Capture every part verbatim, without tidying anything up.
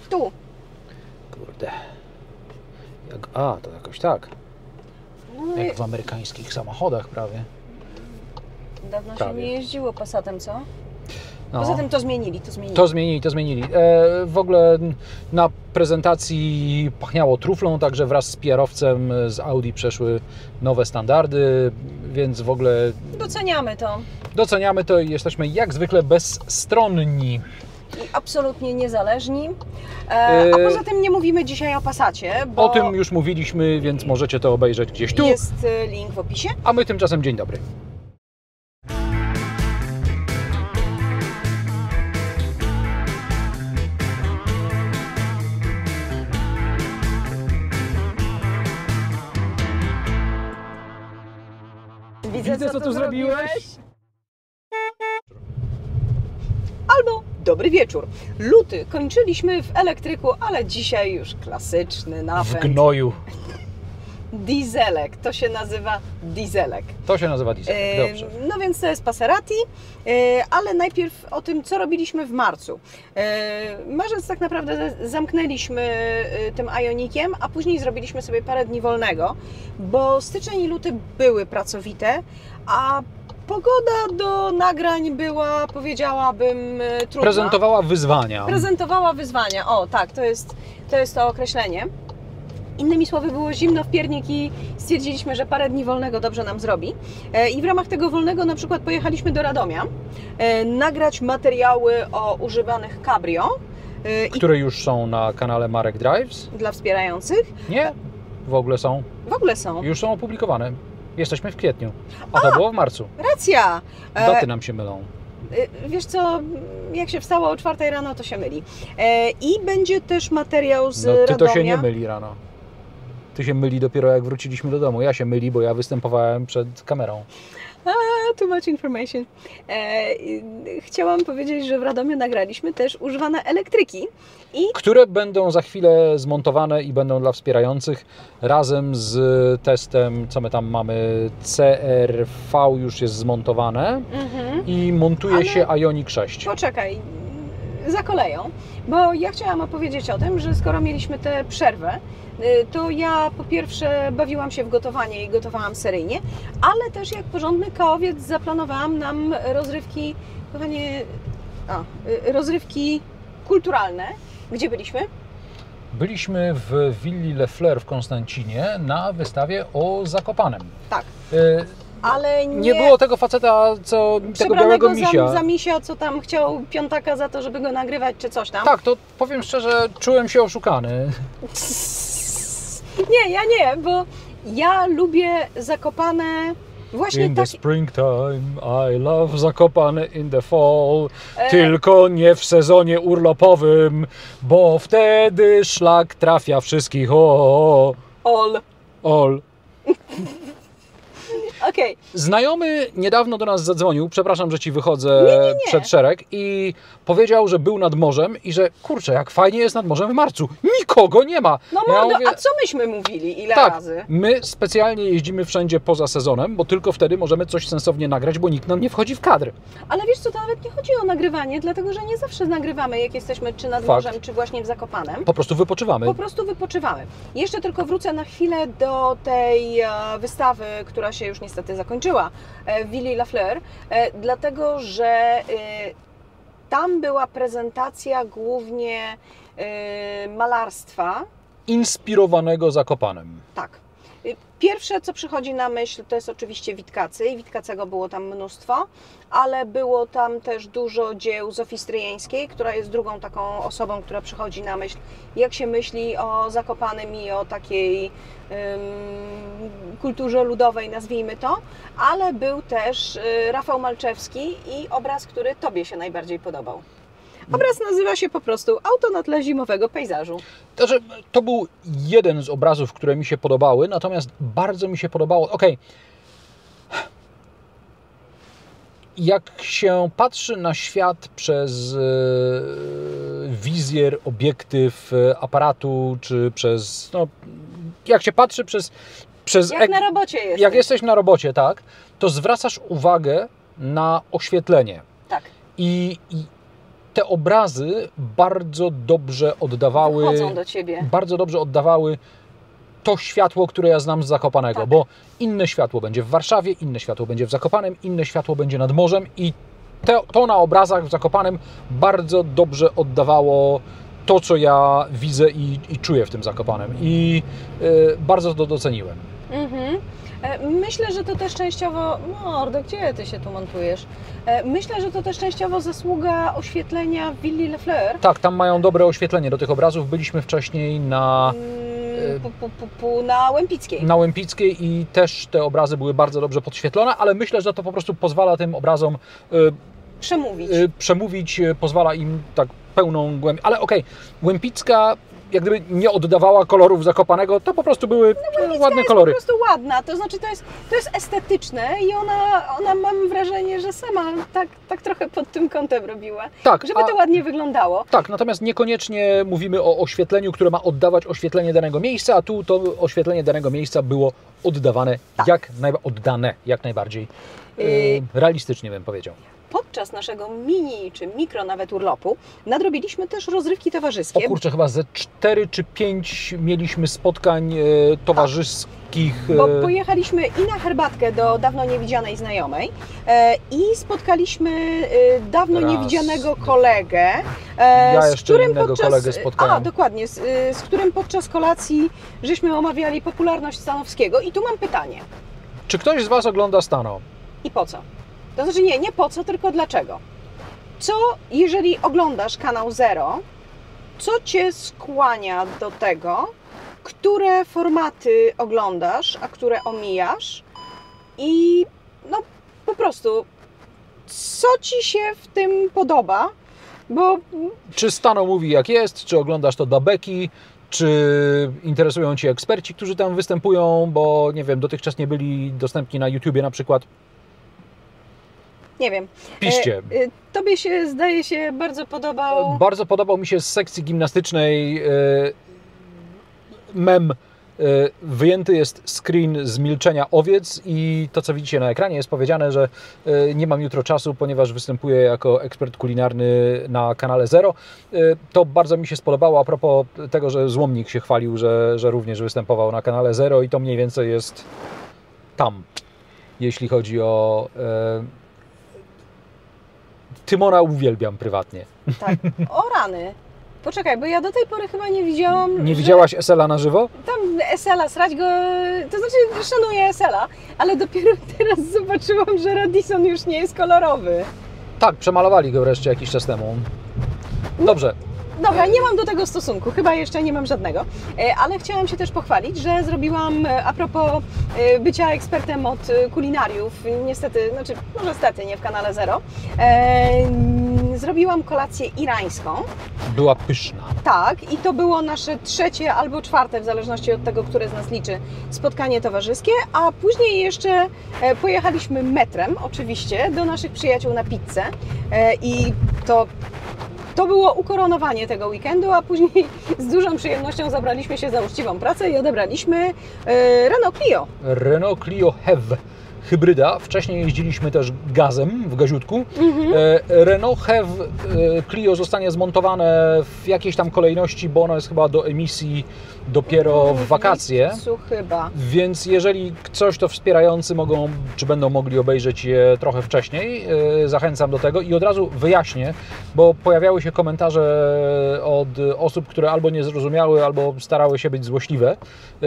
Tu. Kurde. Jak, a, to jakoś tak. No Jak i w amerykańskich samochodach prawie. dawno się prawie. nie jeździło Passatem, co? No. Poza tym to zmienili, to zmienili. To zmienili, to zmienili. E, w ogóle na prezentacji pachniało truflą, także wraz z P R-owcem z Audi przeszły nowe standardy, więc w ogóle Doceniamy to. doceniamy to i jesteśmy jak zwykle bezstronni. I absolutnie niezależni. E, a poza tym nie mówimy dzisiaj o Passacie, bo O tym już mówiliśmy, więc możecie to obejrzeć gdzieś tu. jest e, link w opisie. A my tymczasem dzień dobry. Widzę, co tu zrobiłeś. Albo dobry wieczór. Luty kończyliśmy w elektryku, ale dzisiaj już klasyczny W napęd. gnoju. Dieselek. To się nazywa dieselek. To się nazywa diesel. E, Dobrze. No więc to jest Passerati, e, ale najpierw o tym, co robiliśmy w marcu. E, Marzec tak naprawdę zamknęliśmy e, tym Ioniqiem, a później zrobiliśmy sobie parę dni wolnego, bo styczeń i luty były pracowite, a pogoda do nagrań była, powiedziałabym, e, trudna. Prezentowała wyzwania. Prezentowała wyzwania. O, tak, to jest to, jest to określenie. Innymi słowy, było zimno w piernik i stwierdziliśmy, że parę dni wolnego dobrze nam zrobi. I w ramach tego wolnego na przykład pojechaliśmy do Radomia nagrać materiały o używanych cabrio. Które już są na kanale Marek Drives. Dla wspierających. Nie, w ogóle są. W ogóle są. Już są opublikowane. Jesteśmy w kwietniu, a to było w marcu. Racja! Daty nam się mylą. Wiesz co, jak się wstało o czwartej rano, to się myli. I będzie też materiał z No ty Radomia. to się nie myli rano. Ty się myli dopiero jak wróciliśmy do domu. Ja się myli, bo ja występowałem przed kamerą. A, too much information. E, chciałam powiedzieć, że w Radomiu nagraliśmy też używane elektryki. I Które będą za chwilę zmontowane i będą dla wspierających razem z testem, co my tam mamy, C R V już jest zmontowane mhm. i montuje Ale- się Ioniq sześć. Poczekaj, za koleją, bo ja chciałam opowiedzieć o tym, że skoro mieliśmy tę przerwę, to ja po pierwsze bawiłam się w gotowanie i gotowałam seryjnie, ale też jak porządny kaowiec zaplanowałam nam rozrywki, kochanie, a, rozrywki kulturalne. Gdzie byliśmy? Byliśmy w willi Le Fleur w Konstancinie na wystawie o Zakopanem. Tak. Y, Ale nie, Nie było tego faceta, co tego białego misia. za, za misia, co tam chciał piątaka za to, żeby go nagrywać, czy coś tam. Tak, to powiem szczerze, czułem się oszukany. Nie, ja nie, bo ja lubię Zakopane właśnie In the tak. springtime, I love Zakopane in the fall. E. Tylko nie w sezonie urlopowym, bo wtedy szlak trafia wszystkich. O, All. ol. Okej. Znajomy niedawno do nas zadzwonił, przepraszam, że Ci wychodzę Nie, nie, nie. przed szereg, i powiedział, że był nad morzem i że kurczę, jak fajnie jest nad morzem w marcu. Nikogo nie ma. No Ja mordo, mówię, a co myśmy mówili? Ile tak, razy? my specjalnie jeździmy wszędzie poza sezonem, bo tylko wtedy możemy coś sensownie nagrać, bo nikt nam nie wchodzi w kadr. Ale wiesz co, to nawet nie chodzi o nagrywanie, dlatego że nie zawsze nagrywamy, jak jesteśmy czy nad Fakt. morzem, czy właśnie w Zakopanem. Po prostu wypoczywamy. Po prostu wypoczywamy. Jeszcze tylko wrócę na chwilę do tej e, wystawy, która się już niestety zakończyła e, w Willi La Fleur, e, dlatego że e, tam była prezentacja głównie e, malarstwa. Inspirowanego Zakopanem. Tak. E, Pierwsze, co przychodzi na myśl, to jest oczywiście Witkacy i Witkacego było tam mnóstwo, ale było tam też dużo dzieł Zofii Stryjeńskiej, która jest drugą taką osobą, która przychodzi na myśl, jak się myśli o Zakopanem i o takiej ym, kulturze ludowej, nazwijmy to, ale był też y, Rafał Malczewski i obraz, który Tobie się najbardziej podobał. Obraz nazywa się po prostu Auto na tle zimowego pejzażu. Znaczy, to był jeden z obrazów, które mi się podobały, natomiast bardzo mi się podobało. Okej. Jak się patrzy na świat przez e, wizjer, obiektyw e, aparatu, czy przez. No, jak się patrzy przez. przez Jak na robocie jesteś. Jak jesteś na robocie, tak, to zwracasz uwagę na oświetlenie. Tak. I, i te obrazy bardzo dobrze oddawały, Wchodzą do ciebie. bardzo dobrze oddawały to światło, które ja znam z Zakopanego, Tak. bo inne światło będzie w Warszawie, inne światło będzie w Zakopanem, inne światło będzie nad morzem i te, to na obrazach w Zakopanem bardzo dobrze oddawało to, co ja widzę i, i czuję w tym Zakopanem i y, bardzo to doceniłem. Mhm. E, Myślę, że to też częściowo... Mordo, gdzie ty się tu montujesz? E, Myślę, że to też częściowo zasługa oświetlenia Willy Lefleur. Tak, tam mają dobre oświetlenie do tych obrazów. Byliśmy wcześniej na, Mm, pu, pu, pu, pu, na Łępickiej. na Łępickiej i też te obrazy były bardzo dobrze podświetlone, ale myślę, że to po prostu pozwala tym obrazom y, Przemówić. y, przemówić, y, pozwala im tak pełną głębię. Ale okej, Łępicka jak gdyby nie oddawała kolorów Zakopanego, to po prostu były Łępicka ładne jest kolory. po prostu ładna, to znaczy to jest, to jest estetyczne i ona, ona mam wrażenie, że sama tak, tak trochę pod tym kątem robiła, Tak, żeby a- to ładnie wyglądało. Tak, natomiast niekoniecznie mówimy o oświetleniu, które ma oddawać oświetlenie danego miejsca, a tu to oświetlenie danego miejsca było oddawane jak najba- oddane jak najbardziej e, Y- realistycznie, bym powiedział. Podczas naszego mini czy mikro nawet urlopu nadrobiliśmy też rozrywki O towarzyskie. kurczę, chyba ze cztery czy pięć mieliśmy spotkań e, towarzyskich. e, Bo pojechaliśmy i na herbatkę do dawno niewidzianej znajomej e, i spotkaliśmy e, dawno Raz, niewidzianego dwa. kolegę, e, Ja z jeszcze którym innego podczas, kolegę spotkałem. A, dokładnie, z, e, z którym podczas kolacji żeśmy omawiali popularność Stanowskiego i tu mam pytanie. Czy ktoś z Was ogląda Stano? I po co? To znaczy nie, nie po co, tylko dlaczego. Co, jeżeli oglądasz kanał Zero, co Cię skłania do tego, które formaty oglądasz, a które omijasz i no po prostu co Ci się w tym podoba, bo Czy Stano mówi jak jest, czy oglądasz to dla beki, czy interesują Cię eksperci, którzy tam występują, bo nie wiem, dotychczas nie byli dostępni na YouTubie na przykład. nie wiem. Piszcie. E, e, Tobie się zdaje się bardzo podobał... Bardzo podobał mi się z sekcji gimnastycznej e, mem. E, Wyjęty jest screen z milczenia owiec i to, co widzicie na ekranie, jest powiedziane, że e, nie mam jutro czasu, ponieważ występuję jako ekspert kulinarny na kanale Zero. E, To bardzo mi się spodobało a propos tego, że Złomnik się chwalił, że, że również występował na kanale Zero i to mniej więcej jest tam, jeśli chodzi o... E, Tymona uwielbiam prywatnie. Tak, o rany. Poczekaj, bo ja do tej pory chyba nie widziałam... Nie że widziałaś Esela na żywo? Tam Esela, srać go... To znaczy, szanuję Esela, ale dopiero teraz zobaczyłam, że Radisson już nie jest kolorowy. Tak, przemalowali go wreszcie jakiś czas temu. Dobrze. Dobra, nie mam do tego stosunku, chyba jeszcze nie mam żadnego, E, ale chciałam się też pochwalić, że zrobiłam e, a propos e, bycia ekspertem od e, kulinariów, niestety, znaczy może stety, nie w kanale Zero, e, m, zrobiłam kolację irańską, Była pyszna. tak, i to było nasze trzecie albo czwarte, w zależności od tego, które z nas liczy, spotkanie towarzyskie, a później jeszcze e, pojechaliśmy metrem, oczywiście, do naszych przyjaciół na pizzę e, i to To było ukoronowanie tego weekendu, a później z dużą przyjemnością zabraliśmy się za uczciwą pracę i odebraliśmy e, Renault Clio. Renault Clio Hev. Hybryda. Wcześniej jeździliśmy też gazem w gaziutku. Mhm. E, Renault Hev e, Clio zostanie zmontowane w jakiejś tam kolejności, bo ono jest chyba do emisji dopiero w wakacje. Lipcu chyba. Więc jeżeli coś to wspierający mogą, czy będą mogli obejrzeć je trochę wcześniej, e, zachęcam do tego i od razu wyjaśnię, bo pojawiały się komentarze od osób, które albo nie zrozumiały, albo starały się być złośliwe. E,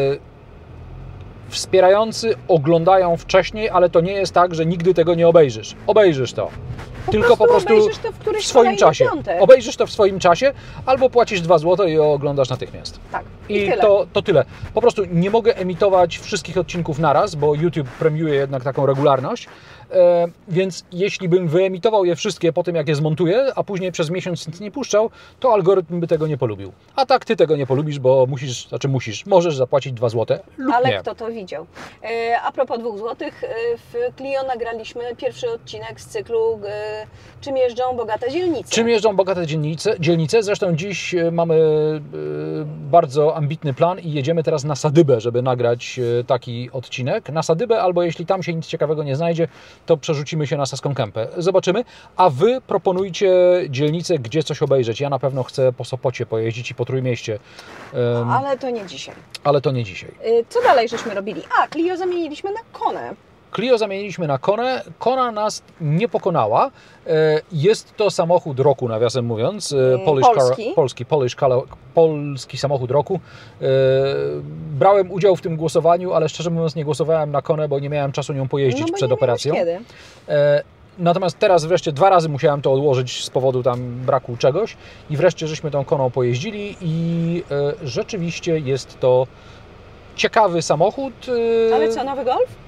Wspierający oglądają wcześniej, ale to nie jest tak, że nigdy tego nie obejrzysz. Obejrzysz to. Po Tylko po prostu obejrzysz to w, któryś w swoim kolejny czasie. piątek. Obejrzysz to w swoim czasie, albo płacisz dwa złote i oglądasz natychmiast. Tak. I, I tyle. to, to tyle. Po prostu nie mogę emitować wszystkich odcinków naraz, bo YouTube premiuje jednak taką regularność. E, więc jeśli bym wyemitował je wszystkie po tym, jak je zmontuję, a później przez miesiąc nic nie puszczał, to algorytm by tego nie polubił. A tak ty tego nie polubisz, bo musisz, znaczy musisz, możesz zapłacić dwa złote lub Ale nie. kto to widział? E, a propos dwóch złotych, e, w Clio nagraliśmy pierwszy odcinek z cyklu e, Czym jeżdżą bogate dzielnice. Czym jeżdżą bogate dzielnice? dzielnice? Zresztą dziś e, mamy e, bardzo ambitny plan i jedziemy teraz na Sadybę, żeby nagrać taki odcinek. Na Sadybę, albo jeśli tam się nic ciekawego nie znajdzie, to przerzucimy się na Saską Kępę. Zobaczymy. A Wy proponujcie dzielnicę, gdzie coś obejrzeć. Ja na pewno chcę po Sopocie pojeździć i po Trójmieście. Um, ale to nie dzisiaj. Ale to nie dzisiaj. Co dalej żeśmy robili? A, Clio zamieniliśmy na Konę. Clio zamieniliśmy na Konę. Kona nas nie pokonała. Jest to samochód roku, nawiasem mówiąc. Polish polski. Car, polski, Polish car, polski samochód roku. Brałem udział w tym głosowaniu, ale szczerze mówiąc nie głosowałem na Konę, bo nie miałem czasu nią pojeździć no, bo przed nie operacją. Kiedy. Natomiast teraz wreszcie dwa razy musiałem to odłożyć z powodu tam braku czegoś i wreszcie żeśmy tą Koną pojeździli i rzeczywiście jest to ciekawy samochód. Ale co, nowy Golf?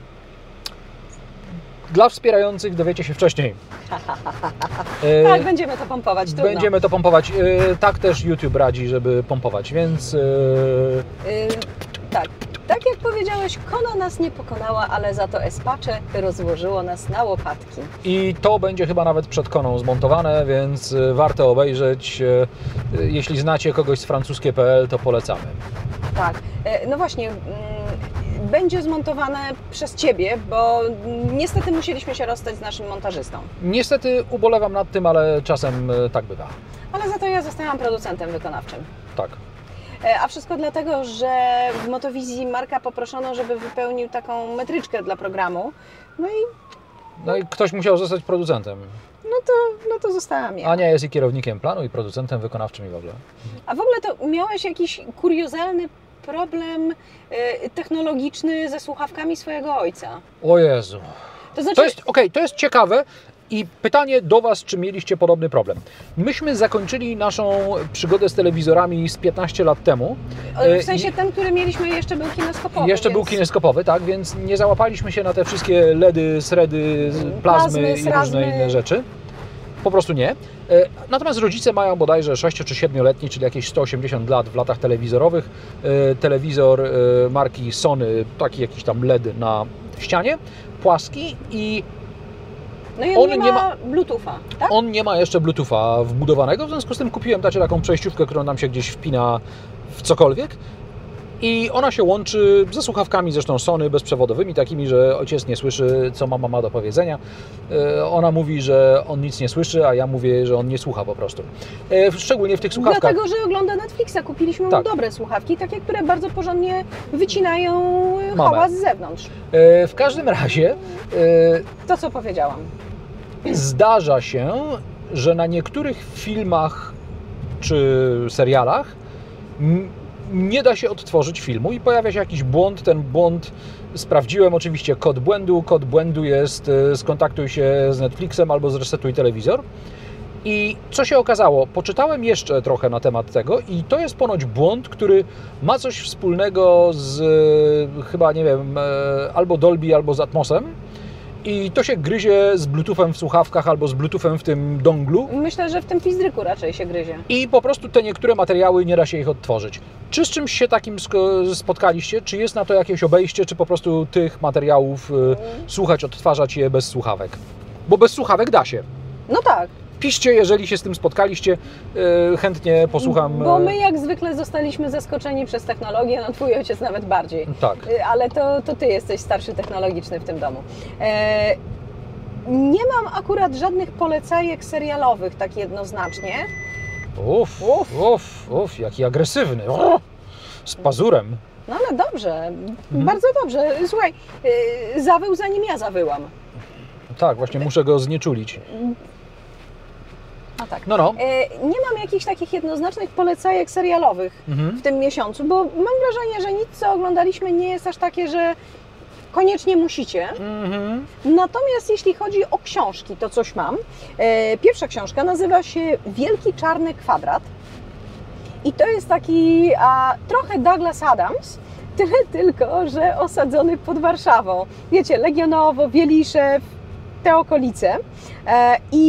Dla wspierających dowiecie się wcześniej. Tak, będziemy to pompować. Trudno. Będziemy to pompować. Tak też YouTube radzi, żeby pompować, więc... Yy, tak. Tak jak powiedziałeś, Kona nas nie pokonała, ale za to Espace rozłożyło nas na łopatki. I to będzie chyba nawet przed Koną zmontowane, więc warto obejrzeć. Jeśli znacie kogoś z francuskie kropka p l, to polecamy. Tak. No właśnie, będzie zmontowane przez Ciebie, bo niestety musieliśmy się rozstać z naszym montażystą. Niestety ubolewam nad tym, ale czasem tak bywa. Ale za to ja zostałam producentem wykonawczym. Tak. A wszystko dlatego, że w Motowizji Marka poproszono, żeby wypełnił taką metryczkę dla programu. No i... No i ktoś musiał zostać producentem. No to, no to zostałam ja. Ania jest i kierownikiem planu, i producentem wykonawczym i w ogóle. A w ogóle to miałeś jakiś kuriozalny problem y, technologiczny ze słuchawkami swojego ojca. O Jezu. To znaczy... To jest, okej, to jest ciekawe. I pytanie do Was, czy mieliście podobny problem. Myśmy zakończyli naszą przygodę z telewizorami z piętnaście lat temu. W sensie ten, który mieliśmy, jeszcze był kineskopowy. Jeszcze więc... był kineskopowy, tak, więc nie załapaliśmy się na te wszystkie ledy, sredy, plazmy, plazmy i różne inne rzeczy. Po prostu nie. Natomiast rodzice mają bodajże sześcio czy siedmioletni, czyli jakieś sto osiemdziesiąt lat w latach telewizorowych. Telewizor marki Sony, taki jakiś tam L E D na ścianie, płaski i No i on, on nie ma, nie ma Bluetootha, tak? On nie ma jeszcze Bluetootha wbudowanego, w związku z tym kupiłem tacie taką przejściówkę, którą nam się gdzieś wpina w cokolwiek i ona się łączy ze słuchawkami, zresztą Sony bezprzewodowymi, takimi, że ojciec nie słyszy, co mama ma do powiedzenia. Ona mówi, że on nic nie słyszy, a ja mówię, że on nie słucha po prostu. Szczególnie w tych słuchawkach. Dlatego, że ogląda Netflixa. Kupiliśmy mu tak. dobre słuchawki, takie, które bardzo porządnie wycinają Mamę. hałas z zewnątrz. W każdym razie... To, co powiedziałam. Zdarza się, że na niektórych filmach czy serialach nie da się odtworzyć filmu i pojawia się jakiś błąd. Ten błąd sprawdziłem, oczywiście kod błędu. Kod błędu jest skontaktuj się z Netflixem albo zresetuj telewizor. I co się okazało? Poczytałem jeszcze trochę na temat tego i to jest ponoć błąd, który ma coś wspólnego z chyba, nie wiem, albo Dolby, albo z Atmosem. I to się gryzie z Bluetoothem w słuchawkach albo z Bluetoothem w tym donglu. Myślę, że w tym pizdryku raczej się gryzie. I po prostu te niektóre materiały nie da się ich odtworzyć. Czy z czymś się takim spotkaliście? Czy jest na to jakieś obejście? Czy po prostu tych materiałów mm. słuchać, odtwarzać je bez słuchawek? Bo bez słuchawek da się. No tak. Piszcie, jeżeli się z tym spotkaliście, chętnie posłucham. Bo my jak zwykle zostaliśmy zaskoczeni przez technologię, no twój ojciec nawet bardziej. Tak. Ale to, to ty jesteś starszy technologiczny w tym domu. E, nie mam akurat żadnych polecajek serialowych tak jednoznacznie. Uff, uff, uff, uf, jaki agresywny. O, z pazurem. No ale dobrze, mhm. bardzo dobrze. Słuchaj, zawył zanim ja zawyłam. Tak, właśnie muszę go znieczulić. No tak. No, no. Nie mam jakichś takich jednoznacznych polecajek serialowych mhm. w tym miesiącu, bo mam wrażenie, że nic, co oglądaliśmy, nie jest aż takie, że koniecznie musicie. Mhm. Natomiast jeśli chodzi o książki, to coś mam. Pierwsza książka nazywa się Wielki Czarny Kwadrat i to jest taki a, trochę Douglas Adams, tyle tylko, że osadzony pod Warszawą. Wiecie, Legionowo, Wieliszew, te okolice. I to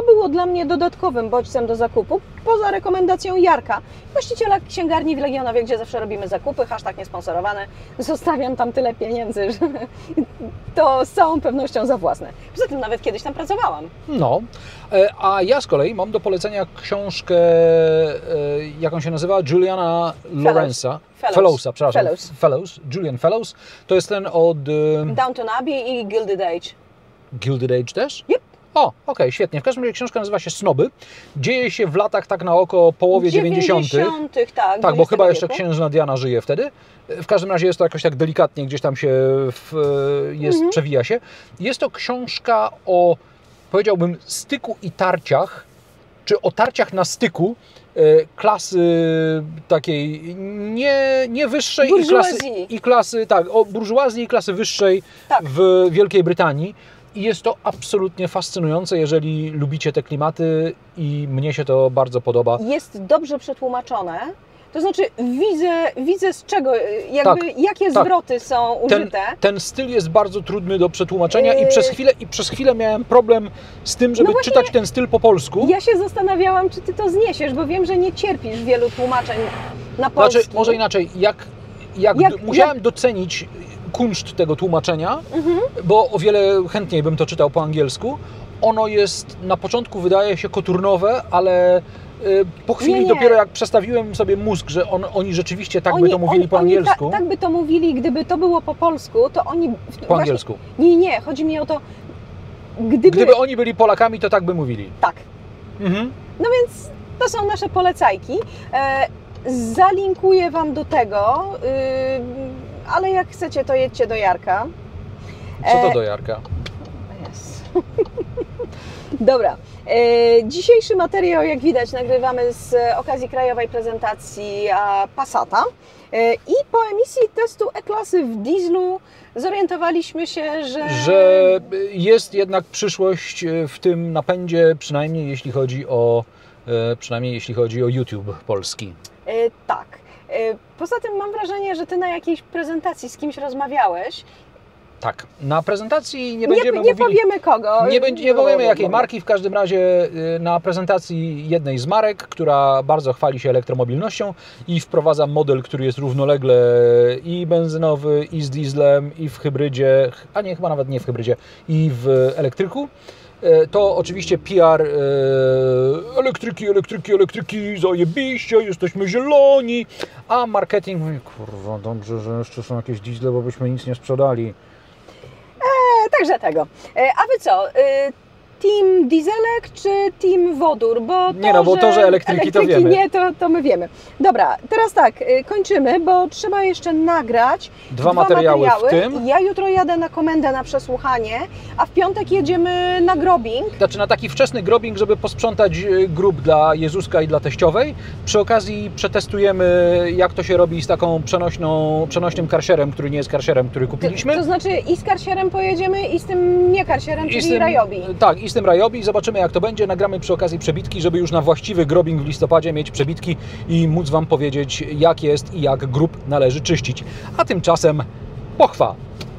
to było dla mnie dodatkowym bodźcem do zakupu, poza rekomendacją Jarka, właściciela księgarni w Legionowie, gdzie zawsze robimy zakupy, hashtag niesponsorowany. Zostawiam tam tyle pieniędzy, że to z całą pewnością za własne. Poza tym nawet kiedyś tam pracowałam. No, a ja z kolei mam do polecenia książkę, jaką się nazywa? Juliana Lorenza. Fellows. Fellowsa, przepraszam. Fellows. Fellows. Julian Fellows. To jest ten od... Downton Abbey i Gilded Age. Gilded Age też? Yep. O, okej, okay, świetnie. W każdym razie książka nazywa się Snoby. Dzieje się w latach tak na oko połowie dziewięćdziesiątych. dziewięćdziesiątych, tak. Tak, bo chyba jeszcze wieku. księżna Diana żyje wtedy. W każdym razie jest to jakoś tak delikatnie, gdzieś tam się w, jest, Mhm. przewija się. Jest to książka o, powiedziałbym, styku i tarciach, czy o tarciach na styku e, klasy takiej nie, nie wyższej i klasy, Burżuazji. i klasy, tak, o burżuazji i klasy wyższej Tak. w Wielkiej Brytanii. I jest to absolutnie fascynujące, jeżeli lubicie te klimaty i mnie się to bardzo podoba. Jest dobrze przetłumaczone. To znaczy widzę, widzę z czego, jakby Tak, jakie tak. zwroty są Ten, użyte. ten styl jest bardzo trudny do przetłumaczenia i Yy. przez chwilę, i przez chwilę miałem problem z tym, żeby No właśnie, czytać ten styl po polsku. Ja się zastanawiałam, czy ty to zniesiesz, bo wiem, że nie cierpisz wielu tłumaczeń na polski. Znaczy, może inaczej, jak, jak, Jak- do, musiałem docenić kunszt tego tłumaczenia, Mhm. bo o wiele chętniej bym to czytał po angielsku. Ono jest, na początku wydaje się koturnowe, ale y, po chwili Nie, nie. dopiero jak przestawiłem sobie mózg, że on, oni rzeczywiście tak by to mówili oni, po oni angielsku. Tak, tak by to mówili, gdyby to było po polsku, to oni... w- Po właśnie- angielsku. Nie, nie, chodzi mi o to, gdyby... Gdyby oni byli Polakami, to tak by mówili. Tak. Mhm. No więc to są nasze polecajki. E, zalinkuję Wam do tego, y, ale jak chcecie, to jedźcie do Jarka. Co to E, do Jarka? Yes. Dobra. E, dzisiejszy materiał, jak widać, nagrywamy z okazji krajowej prezentacji a, Passata. E, I po emisji testu E-klasy w dieslu zorientowaliśmy się, że... Że jest jednak przyszłość w tym napędzie, przynajmniej jeśli chodzi o, e, przynajmniej jeśli chodzi o YouTube polski. E, tak. E, poza tym mam wrażenie, że Ty na jakiejś prezentacji z kimś rozmawiałeś. Tak, na prezentacji nie Nie, będziemy nie mówili... powiemy kogo. Nie, będzie, nie No, powiemy no, jakiej no. marki, w każdym razie y, na prezentacji jednej z marek, która bardzo chwali się elektromobilnością i wprowadza model, który jest równolegle i benzynowy, i z dieslem, i w hybrydzie, a nie, chyba nawet nie w hybrydzie, i w elektryku. Y, To oczywiście P R y, elektryki, elektryki, elektryki, zajebiście, jesteśmy zieloni, a marketing mówi, kurwa, dobrze, że jeszcze są jakieś diesle, bo byśmy nic nie sprzedali. Także tego. E, A Wy co? E, Team dieselek czy team wodór? Bo to, Nie no, bo to, że elektryki, to wiemy. nie, to, to my wiemy. Dobra, teraz tak, e, kończymy, bo trzeba jeszcze nagrać Dwa materiały w tym. Ja jutro jadę na komendę na przesłuchanie, a w piątek jedziemy na grobbing. Znaczy na taki wczesny grobbing, żeby posprzątać y, grób dla Jezuska i dla teściowej. Przy okazji przetestujemy, jak to się robi z taką przenośną, przenośnym karsierem, który nie jest karsierem, który kupiliśmy. To znaczy i z karsierem pojedziemy, i z tym nie karsierem, I czyli z tym, Rajobi. Tak, i z tym Rajobi. Zobaczymy, jak to będzie. Nagramy przy okazji przebitki, żeby już na właściwy grobbing w listopadzie mieć przebitki i móc Wam powiedzieć, jak jest i jak grób należy czyścić. A tymczasem pochwa.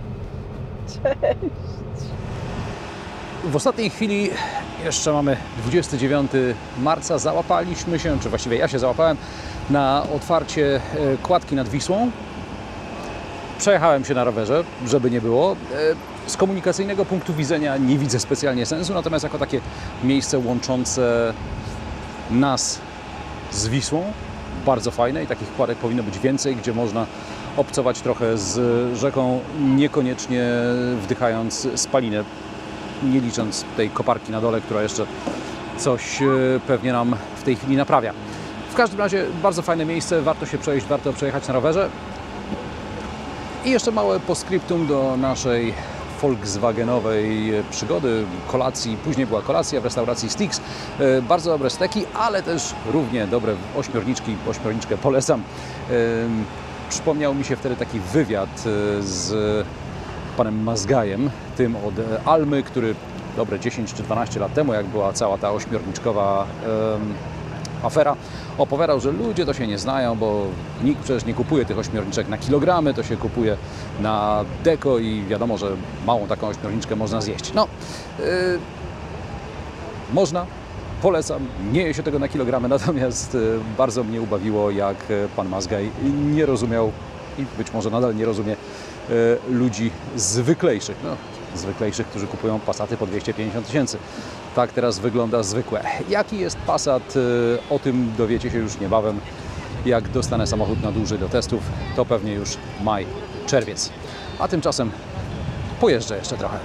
W ostatniej chwili, jeszcze mamy dwudziestego dziewiątego marca, załapaliśmy się, czy właściwie ja się załapałem na otwarcie e, kładki nad Wisłą. Przejechałem się na rowerze, żeby nie było. E, Z komunikacyjnego punktu widzenia nie widzę specjalnie sensu, natomiast jako takie miejsce łączące nas z Wisłą, bardzo fajne i takich kładek powinno być więcej, gdzie można obcować trochę z rzeką, niekoniecznie wdychając spalinę, nie licząc tej koparki na dole, która jeszcze coś e, pewnie nam w tej chwili naprawia. W każdym razie bardzo fajne miejsce, warto się przejść, warto przejechać na rowerze. I jeszcze małe postscriptum do naszej volkswagenowej przygody, kolacji. Później była kolacja w restauracji Stix. E, Bardzo dobre steki, ale też równie dobre ośmiorniczki. Ośmiorniczkę polecam. E, Przypomniał mi się wtedy taki wywiad e, z panem Mazgajem, tym od Almy, który dobre dziesięć czy dwanaście lat temu, jak była cała ta ośmiorniczkowa em, afera, opowiadał, że ludzie to się nie znają, bo nikt przecież nie kupuje tych ośmiorniczek na kilogramy, to się kupuje na deko i wiadomo, że małą taką ośmiorniczkę można zjeść. No, yy, można, polecam, nie je się tego na kilogramy, natomiast bardzo mnie ubawiło, jak pan Mazgaj nie rozumiał i być może nadal nie rozumie ludzi zwyklejszych, no, zwyklejszych, którzy kupują Passaty po dwieście pięćdziesiąt tysięcy. Tak teraz wygląda zwykłe. Jaki jest Passat? O tym dowiecie się już niebawem. Jak dostanę samochód na dłużej do testów, to pewnie już maj, czerwiec. A tymczasem pojeżdżę jeszcze trochę.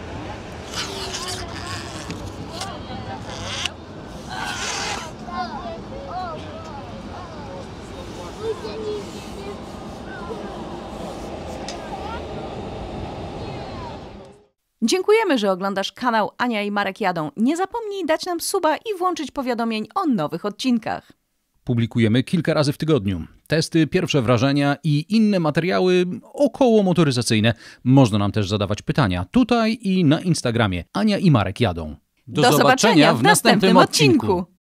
Dziękujemy, że oglądasz kanał Ania i Marek Jadą. Nie zapomnij dać nam suba i włączyć powiadomień o nowych odcinkach. Publikujemy kilka razy w tygodniu. Testy, pierwsze wrażenia i inne materiały około motoryzacyjne. Można nam też zadawać pytania tutaj i na Instagramie. Ania i Marek Jadą. Do, Do zobaczenia w następnym odcinku.